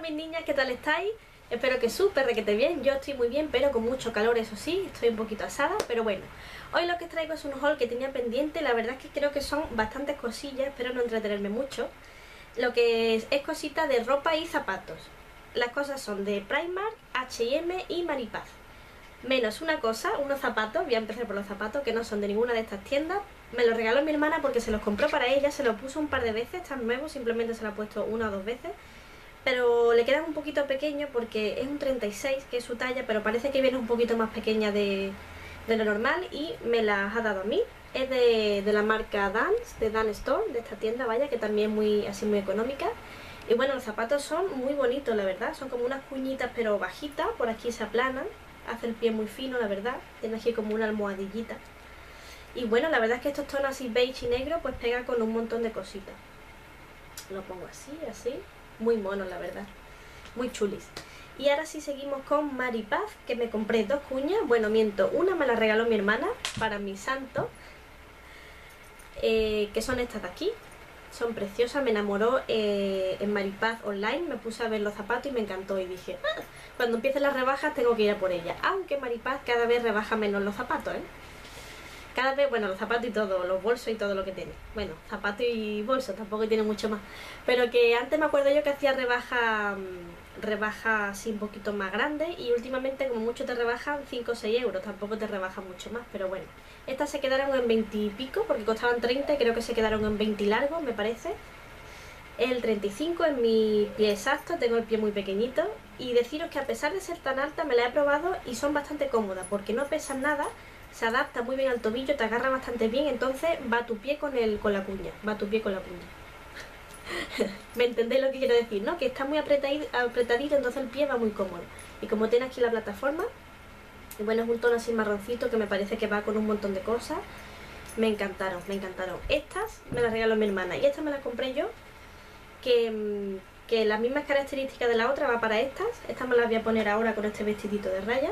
mis niñas, ¿qué tal estáis? Espero que súper requete bien. Yo estoy muy bien, pero con mucho calor, eso sí, estoy un poquito asada, pero bueno. Hoy lo que os traigo es un haul que tenía pendiente. La verdad es que creo que son bastantes cosillas, espero no entretenerme mucho. Lo que es cosita de ropa y zapatos. Las cosas son de Primark, H&M y Maripaz. Menos una cosa, unos zapatos, voy a empezar por los zapatos, que no son de ninguna de estas tiendas. Me los regaló mi hermana porque se los compró para ella, se los puso un par de veces, están nuevos, simplemente se los ha puesto una o dos veces. Pero le quedan un poquito pequeños porque es un 36, que es su talla, pero parece que viene un poquito más pequeña de lo normal y me las ha dado a mí. Es de la marca Dance, de Dan Store, de esta tienda, vaya, que también es muy, así muy económica. Y bueno, los zapatos son muy bonitos, la verdad, son como unas cuñitas pero bajitas, por aquí se aplanan, hace el pie muy fino, la verdad, tiene aquí como una almohadillita. Y bueno, la verdad es que estos tonos así beige y negro pues pega con un montón de cositas. Lo pongo así, así, muy mono la verdad, muy chulis. Y ahora sí seguimos con Maripaz, que me compré dos cuñas, bueno miento, una me la regaló mi hermana para mi santo, que son estas de aquí. Son preciosas, me enamoró en Maripaz online, me puse a ver los zapatos y me encantó y dije, cuando empiecen las rebajas tengo que ir a por ellas. Aunque Maripaz cada vez rebaja menos los zapatos, cada vez, bueno, los zapatos y todo, los bolsos y todo lo que tiene. Bueno, zapatos y bolsos, tampoco tiene mucho más. Pero que antes me acuerdo yo que hacía rebaja así un poquito más grande y últimamente como mucho te rebajan 5 o 6 euros, tampoco te rebajan mucho más, pero bueno. Estas se quedaron en 20 y pico porque costaban 30 y creo que se quedaron en 20 y largo, me parece. El 35 es mi pie exacto, tengo el pie muy pequeñito y deciros que a pesar de ser tan alta me la he probado y son bastante cómodas porque no pesan nada, se adapta muy bien al tobillo, te agarra bastante bien, entonces va tu pie con la cuña, va tu pie con la cuña. ¿Me entendéis lo que quiero decir, no? Que está muy apretadito, entonces el pie va muy cómodo. Y como tiene aquí la plataforma, y bueno, es un tono así marroncito que me parece que va con un montón de cosas. Me encantaron, me encantaron. Estas me las regaló mi hermana y estas me las compré yo, que las mismas características de la otra va para estas. Estas me las voy a poner ahora con este vestidito de rayas.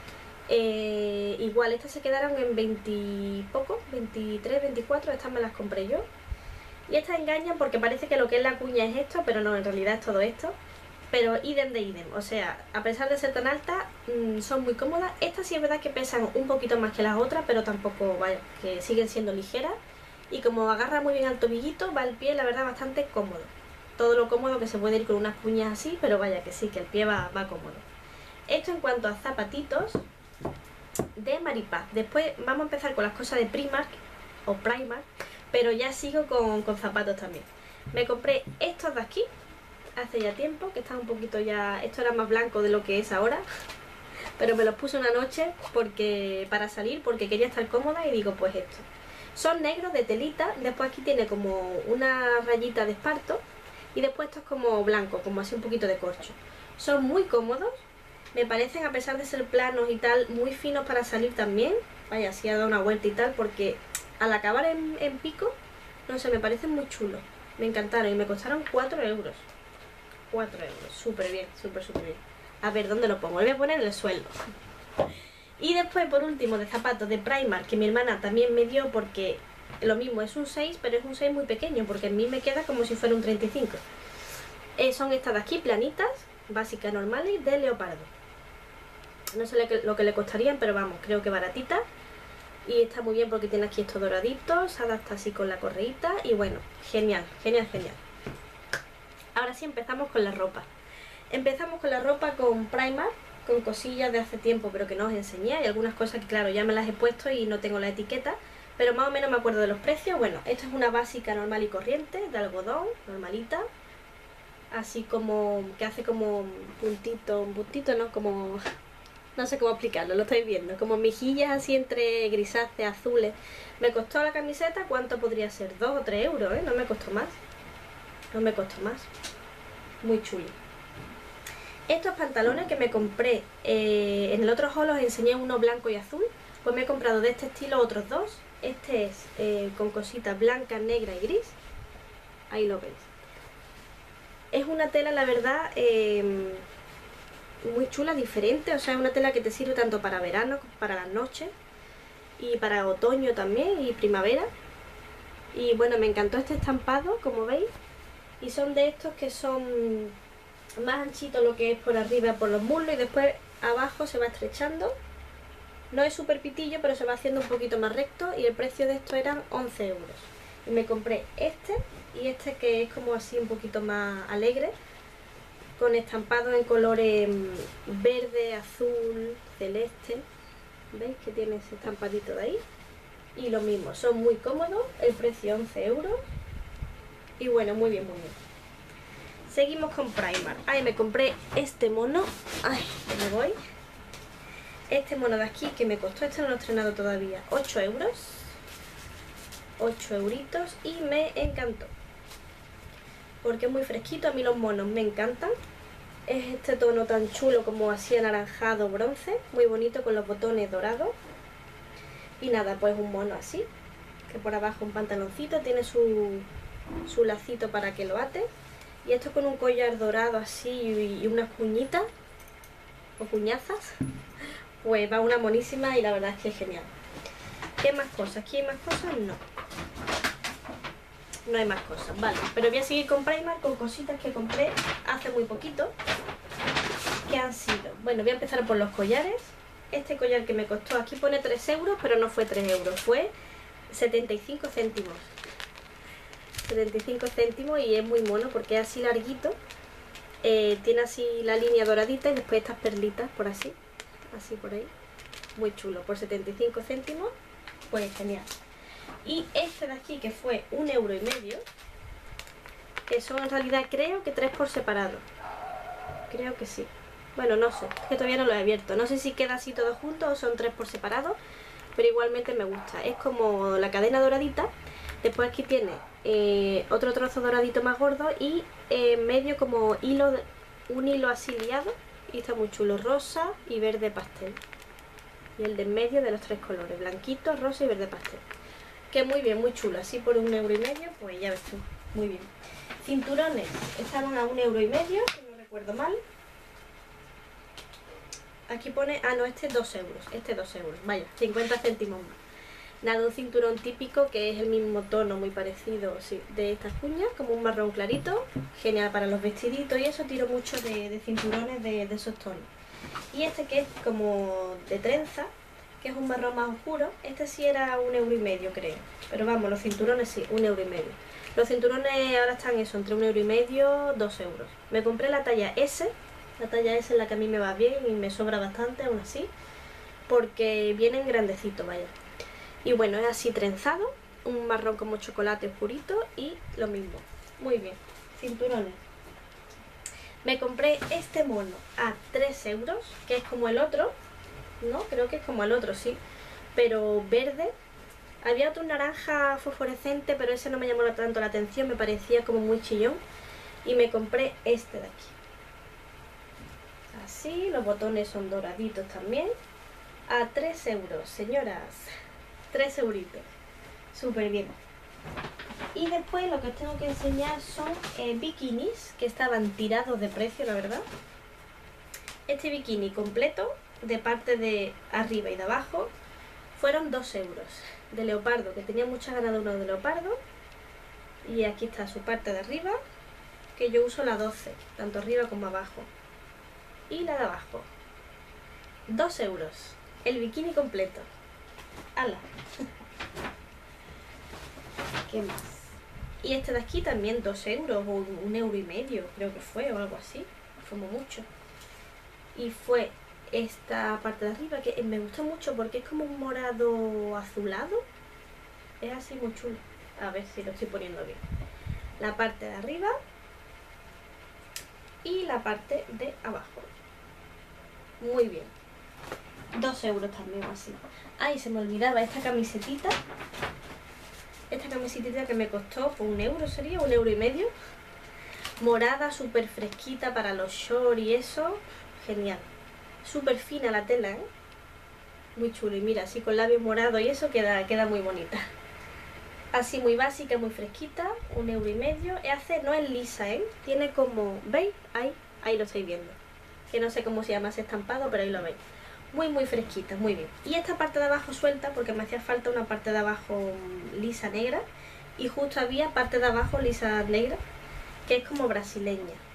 Igual estas se quedaron en 20 y poco, 23, 24, estas me las compré yo. Y estas engañan porque parece que lo que es la cuña es esto, pero no, en realidad es todo esto. Pero idem de idem, o sea, a pesar de ser tan altas, son muy cómodas. Estas sí es verdad que pesan un poquito más que las otras, pero tampoco, vaya, que siguen siendo ligeras. Y como agarra muy bien al tobillito, va el pie, la verdad, bastante cómodo. Todo lo cómodo que se puede ir con unas cuñas así, pero vaya que sí, que el pie va cómodo. Esto en cuanto a zapatitos de Maripaz. Después vamos a empezar con las cosas de Primark o Primark, pero ya sigo con zapatos también. Me compré estos de aquí hace ya tiempo, que están un poquito ya, esto era más blanco de lo que es ahora, pero me los puse una noche para salir, porque quería estar cómoda y digo pues esto. Son negros de telita, después aquí tiene como una rayita de esparto y después esto es como blanco, como así un poquito de corcho. Son muy cómodos. Me parecen, a pesar de ser planos y tal, muy finos para salir también. Vaya, así ha dado una vuelta y tal, porque al acabar en pico, no sé, me parecen muy chulos. Me encantaron y me costaron 4 euros. 4 euros, súper bien, súper bien. A ver, ¿dónde lo pongo? Lo voy a poner en el suelo. Y después, por último, de zapatos de Primark, que mi hermana también me dio porque lo mismo, es un 6, pero es un 6 muy pequeño, porque a mí me queda como si fuera un 35. Son estas de aquí, planitas, básicas normales, de leopardo. No sé lo que le costarían, pero vamos, creo que baratita. Y está muy bien porque tiene aquí estos doraditos, se adapta así con la correíta y bueno, genial, genial, genial. Ahora sí empezamos con la ropa. Empezamos con la ropa con Primark, con cosillas de hace tiempo pero que no os enseñé. Hay algunas cosas que claro, ya me las he puesto y no tengo la etiqueta, pero más o menos me acuerdo de los precios. Bueno, esta es una básica normal y corriente, de algodón, normalita. Así como, que hace como un puntito no, como... No sé cómo explicarlo, lo estáis viendo. Como mejillas así entre grisáceas, azules. Me costó la camiseta, ¿cuánto podría ser? 2 o 3 euros, ¿eh? No me costó más. No me costó más. Muy chulo. Estos pantalones que me compré en el otro haul os enseñé uno blanco y azul. Pues me he comprado de este estilo otros dos. Este es con cositas blancas, negra y gris. Ahí lo veis. Es una tela, la verdad... muy chula, diferente, o sea, es una tela que te sirve tanto para verano como para las noches y para otoño también y primavera. Y bueno, me encantó este estampado, como veis, y son de estos que son más anchito lo que es por arriba, por los muslos, y después abajo se va estrechando. No es súper pitillo, pero se va haciendo un poquito más recto, y el precio de esto eran 11 euros. Y me compré este y este, que es como así un poquito más alegre, con estampado en colores verde, azul, celeste. ¿Veis que tiene ese estampadito de ahí? Y lo mismo, son muy cómodos, el precio 11 euros. Y bueno, muy bien, muy bien. Seguimos con Primark. Ay, me compré este mono. Ay, que me voy. Este mono de aquí que me costó, este no lo he estrenado todavía, 8 euros. 8 euritos, y me encantó. Porque es muy fresquito, a mí los monos me encantan. Es este tono tan chulo como así anaranjado bronce, muy bonito con los botones dorados. Y nada, pues un mono así, que por abajo un pantaloncito, tiene su lacito para que lo ate. Y esto con un collar dorado así y unas cuñitas o cuñazas, pues va una monísima, y la verdad es que es genial. ¿Qué más cosas? ¿Aquí hay más cosas? No. No hay más cosas, vale. Pero voy a seguir con Primark, con cositas que compré hace muy poquito, que han sido... Bueno, voy a empezar por los collares. Este collar que me costó, aquí pone 3 euros, pero no fue 3 euros, fue 75 céntimos. 75 céntimos, y es muy mono porque es así larguito. Tiene así la línea doradita y después estas perlitas por así por ahí. Muy chulo, por 75 céntimos, pues genial. Y este de aquí, que fue 1,5 euros, que son en realidad creo que 3 por separado. Creo que sí. Bueno, no sé, es que todavía no lo he abierto. No sé si queda así todo junto o son 3 por separado, pero igualmente me gusta. Es como la cadena doradita. Después aquí tiene otro trozo doradito más gordo, y en medio como hilo, un hilo así liado, y está muy chulo, rosa y verde pastel. Y el de en medio de los 3 colores, blanquito, rosa y verde pastel. Que muy bien, muy chulo, así por 1,5 euros, pues ya ves tú, muy bien. Cinturones estaban a 1,5 euros, si no recuerdo mal. Aquí pone, ah no, este 2 euros, este 2 euros, vaya, 50 céntimos más. Nada, un cinturón típico que es el mismo tono, muy parecido, sí, de estas cuñas, como un marrón clarito, genial para los vestiditos y eso. Tiro mucho de cinturones de esos tonos. Y este que es como de trenza, que es un marrón más oscuro, este sí era 1,5 euros, creo. Pero vamos, los cinturones sí, 1,5 euros. Los cinturones ahora están eso, entre 1,5 euros, 2 euros. Me compré la talla S, la talla S es la que a mí me va bien y me sobra bastante aún así, porque vienen grandecitos, vaya. Y bueno, es así trenzado, un marrón como chocolate oscurito, y lo mismo. Muy bien, cinturones. Me compré este mono a 3 euros, que es como el otro, ¿no? Creo que es como el otro, sí, pero verde. Había otro naranja fosforescente, pero ese no me llamó tanto la atención, me parecía como muy chillón. Y me compré este de aquí. Así, los botones son doraditos también. A 3 euros, señoras. 3 euritos. Súper bien. Y después lo que os tengo que enseñar son bikinis, que estaban tirados de precio, la verdad. Este bikini completo, de parte de arriba y de abajo, fueron 2 euros. De leopardo, que tenía muchas ganas de uno de leopardo. Y aquí está su parte de arriba, que yo uso la 12, tanto arriba como abajo. Y la de abajo, 2 euros. El bikini completo. ¡Hala! ¿Qué más? Y este de aquí también 2 euros, o 1,5 euros, creo que fue, o algo así. Fue mucho. Y fue esta parte de arriba, que me gusta mucho porque es como un morado azulado. Es así muy chulo. A ver si lo estoy poniendo bien. La parte de arriba y la parte de abajo. Muy bien. 2 euros también así. Ay, se me olvidaba esta camisetita. Esta camisetita que me costó, pues 1 euro sería, 1,5 euros. Morada, súper fresquita para los shorts y eso. Genial. Súper fina la tela, ¿eh? Muy chulo. Y mira, así con labios morados y eso queda muy bonita. Así muy básica, muy fresquita. 1,5 euros. No es lisa, ¿eh? Tiene como... ¿Veis? Ahí lo estáis viendo. Que no sé cómo se llama ese estampado, pero ahí lo veis. Muy fresquita, muy bien. Y esta parte de abajo suelta, porque me hacía falta una parte de abajo lisa negra, y justo había parte de abajo lisa negra, que es como brasileña.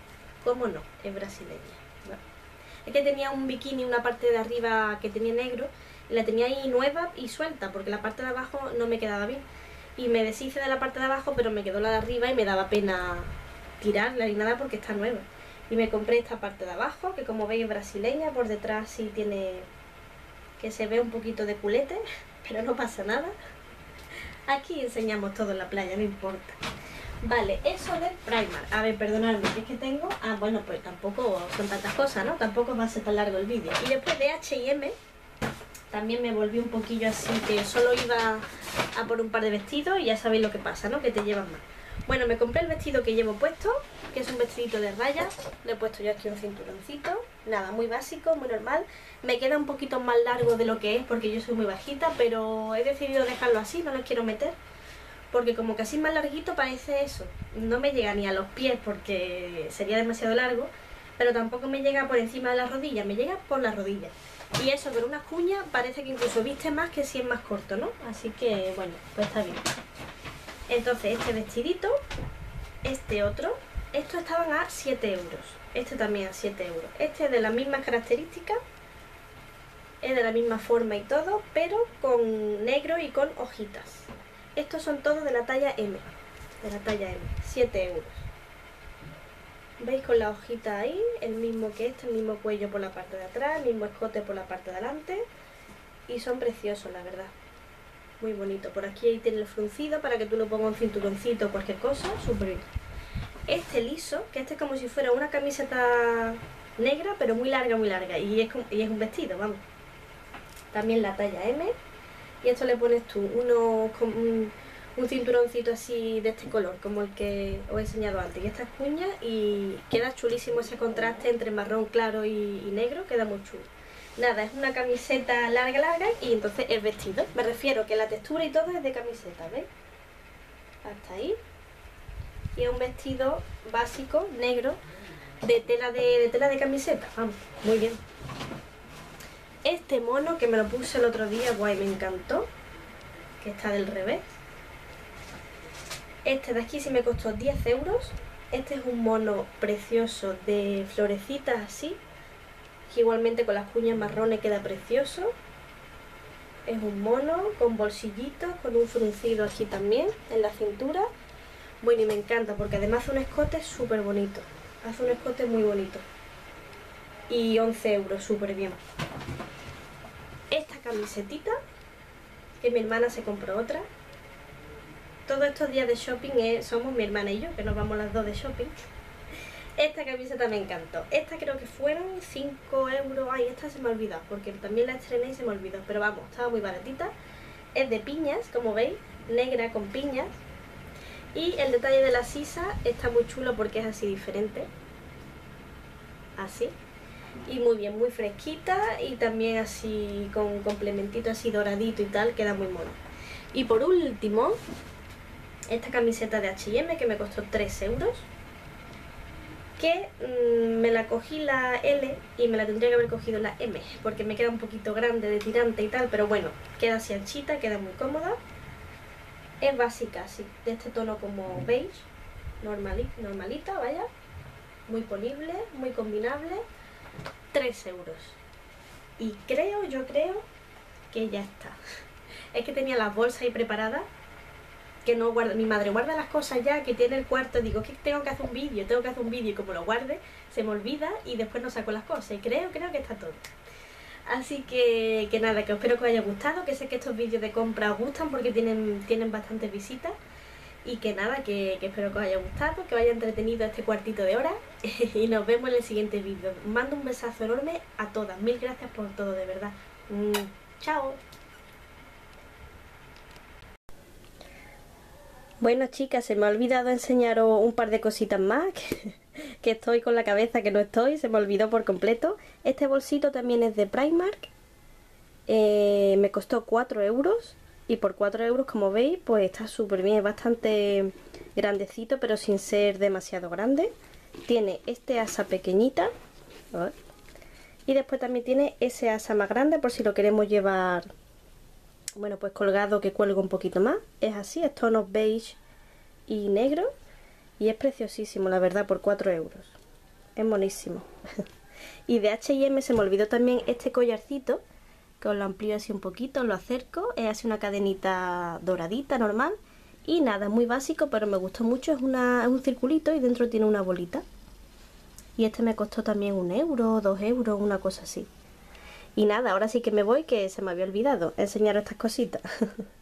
cómo no, es brasileña. ¿Vale? Es que tenía un bikini, una parte de arriba que tenía negro, y la tenía ahí nueva y suelta, porque la parte de abajo no me quedaba bien. Y me deshice de la parte de abajo, pero me quedó la de arriba y me daba pena tirarla ni nada porque está nueva. Y me compré esta parte de abajo, que como veis es brasileña, por detrás sí tiene, que se ve un poquito de culete, pero no pasa nada. Aquí enseñamos todo en la playa, no importa. Vale, eso de Primark. A ver, perdonadme, es que tengo... Ah, bueno, pues tampoco son tantas cosas, ¿no? Tampoco va a ser tan largo el vídeo. Y después de H&M también me volví un poquillo así, que solo iba a por un par de vestidos y ya sabéis lo que pasa, ¿no? Que te llevan más. Bueno, me compré el vestido que llevo puesto, que es un vestidito de rayas. Le he puesto yo aquí un cinturoncito. Nada, muy básico, muy normal. Me queda un poquito más largo de lo que es porque yo soy muy bajita, pero he decidido dejarlo así, no lo quiero meter. Porque como que así más larguito parece eso. No me llega ni a los pies porque sería demasiado largo, pero tampoco me llega por encima de las rodillas, me llega por las rodillas. Y eso, con unas cuñas parece que incluso viste más que si es más corto, ¿no? Así que, bueno, pues está bien. Entonces, este vestidito, este otro, estos estaban a 7 euros. Este también a 7 euros. Este es de las mismas características, es de la misma forma y todo, pero con negro y con hojitas. Estos son todos de la talla M, 7 euros. ¿Veis con la hojita ahí? El mismo que este, el mismo cuello por la parte de atrás, el mismo escote por la parte de adelante. Y son preciosos, la verdad. Muy bonito. Por aquí ahí tiene el fruncido para que tú lo pongas un cinturoncito o cualquier cosa. Súper bien. Este liso, que este es como si fuera una camiseta negra, pero muy larga, muy larga. Y es un vestido, vamos. También la talla M. Y esto le pones tú un cinturoncito así de este color, como el que os he enseñado antes, y estas cuñas, y queda chulísimo ese contraste entre marrón claro y negro, queda muy chulo. Nada, es una camiseta larga, larga, y entonces el vestido. Me refiero que la textura y todo es de camiseta, ¿veis? Hasta ahí. Y es un vestido básico, negro, de tela de camiseta, vamos, muy bien. Este mono que me lo puse el otro día, guay, me encantó, que está del revés. Este de aquí sí me costó 10 euros. Este es un mono precioso de florecitas así, que igualmente con las cuñas marrones queda precioso. Es un mono con bolsillitos, con un fruncido aquí también en la cintura. Bueno, y me encanta porque además hace un escote súper bonito. Hace un escote muy bonito. Y 11 euros, súper bien. Esta camisetita, que mi hermana se compró otra. Todos estos días de shopping somos mi hermana y yo, que nos vamos las dos de shopping. Esta camiseta me encantó. Esta creo que fueron 5 euros. Ay, esta se me ha olvidado, porque también la estrené y se me olvidó. Pero vamos, estaba muy baratita. Es de piñas, como veis, negra con piñas. Y el detalle de la sisa está muy chulo porque es así diferente. Así. Y muy bien, muy fresquita y también así con un complementito así doradito y tal, queda muy mono. Y por último, esta camiseta de H&M que me costó 3 euros, que me la cogí la L y me la tendría que haber cogido la M, porque me queda un poquito grande de tirante y tal, pero bueno, queda así anchita, queda muy cómoda. Es básica, así, de este tono como beige, normalita, vaya, muy ponible, muy combinable. 3 euros. Y yo creo que ya está. Es que tenía las bolsas ahí preparadas, que no guarda, mi madre guarda las cosas ya, que tiene el cuarto, digo que tengo que hacer un vídeo, y como lo guarde, se me olvida y después no saco las cosas, y creo que está todo. Así que nada, que espero que os haya gustado, que sé que estos vídeos de compra os gustan porque tienen bastantes visitas. Y que nada, que espero que os haya gustado, que os haya entretenido este cuartito de hora y nos vemos en el siguiente vídeo. Mando un besazo enorme a todas, mil gracias por todo, de verdad. Chao. Bueno chicas, se me ha olvidado enseñaros un par de cositas más, que estoy con la cabeza que no estoy, se me olvidó por completo. Este bolsito también es de Primark, me costó 4 euros. Y por 4 euros, como veis, pues está súper bien, es bastante grandecito, pero sin ser demasiado grande. Tiene este asa pequeñita, y después también tiene ese asa más grande por si lo queremos llevar, bueno, pues colgado, que cuelga un poquito más. Es así, es tonos beige y negro, y es preciosísimo, la verdad, por 4 euros. es monísimo. Y de H&M se me olvidó también este collarcito, que os lo amplío así un poquito, lo acerco, es así una cadenita doradita normal. Y nada, muy básico, pero me gustó mucho, es un circulito y dentro tiene una bolita. Y este me costó también 1 euro, 2 euros, una cosa así. Y nada, ahora sí que me voy, que se me había olvidado enseñaros estas cositas.